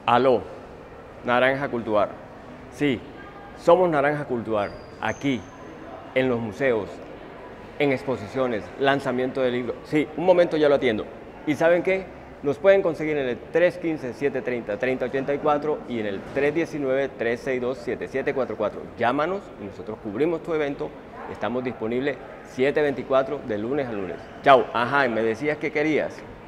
Aló, Naranja Cultuar. Sí, somos Naranja Cultuar, aquí, en los museos, en exposiciones, lanzamiento de libros. Sí, un momento ya lo atiendo. ¿Y saben qué? Nos pueden conseguir en el 315-730-3084 y en el 319-362-7744. Llámanos y nosotros cubrimos tu evento. Estamos disponibles 7/24 de lunes a lunes. Chao. Ajá, y me decías que querías.